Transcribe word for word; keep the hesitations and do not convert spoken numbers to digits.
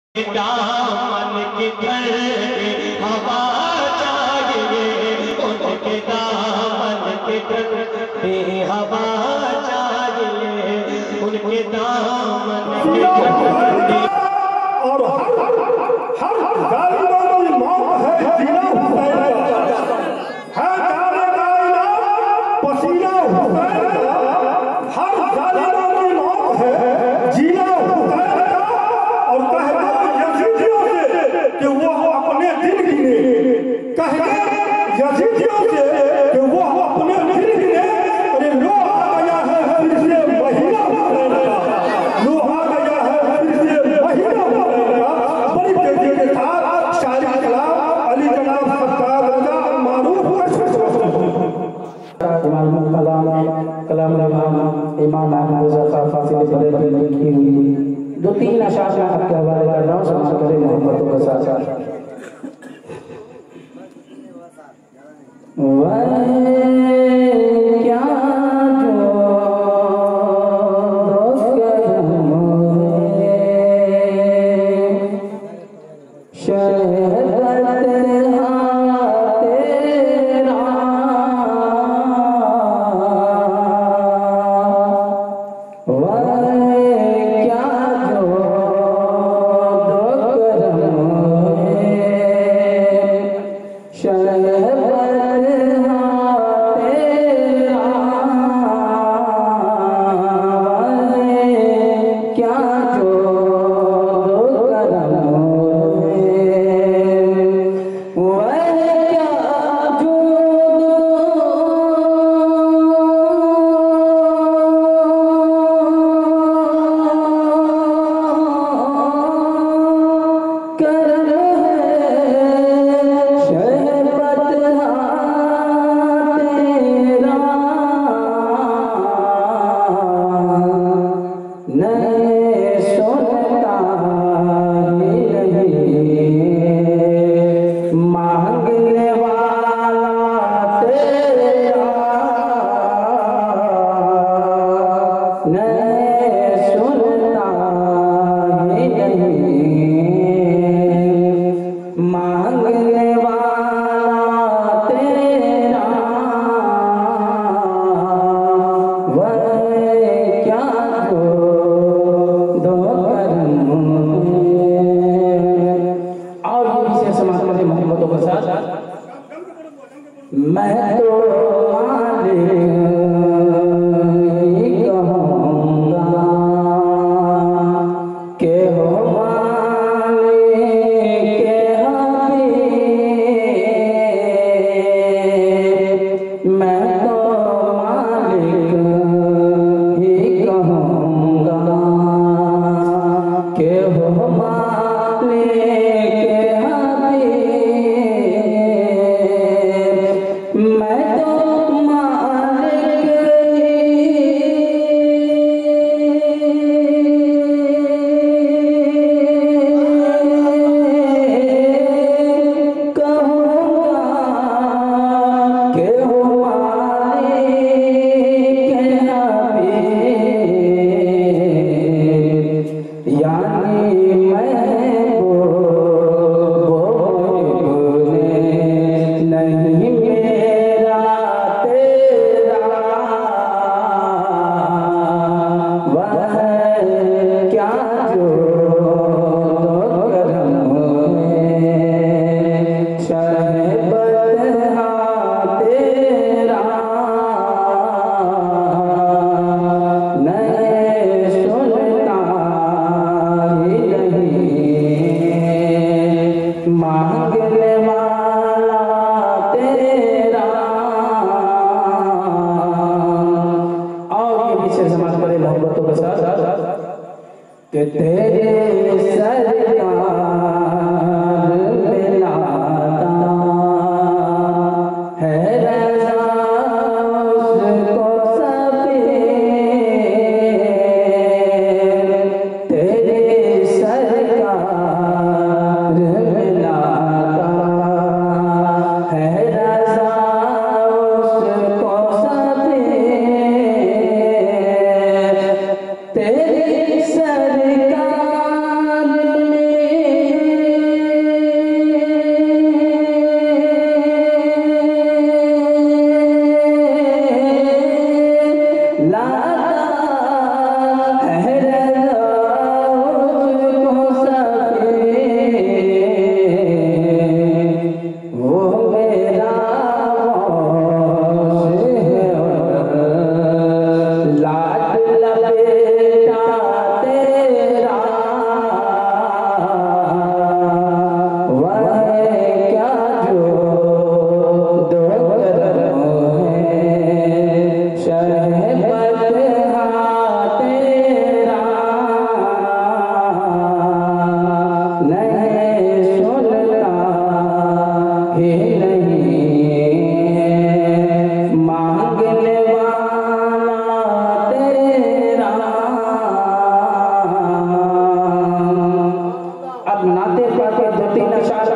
दामन की ठंडी हवा चाहिए, उनके दामन की ठंडी हवा चाहिए, उनके दामन की ठंडी। और हर हर जालिमों की मौत है जीना हुसैन का, है जाने का इलाज पसीना हुसैन का। हर जालिमों की मौत है जीना हुसैन का। और कह दो यजीदियों से कि वो अपने दिन गिने, कह दो यजीदियों से कि वो अपने दिन गिने। अरे लो आ गया है फिर से महीना हुसैन का, लो आ गया है फिर से महीना हुसैन का। बड़ी तेजी के साथ शायरी कलाम अली जनाब सज्जाद रज़ा मारूफ इमाम कलाम कलाम इमाम इमाम अहमद रज़ा फासिल बरेलवी ने लिखी हुई दो तीन अशार में आपके हवाले कर रहा हूँ, समाज करें मोहब्बतों के साथ। वह क्या जो यानी मैं नाते पाक के दो तीन अशार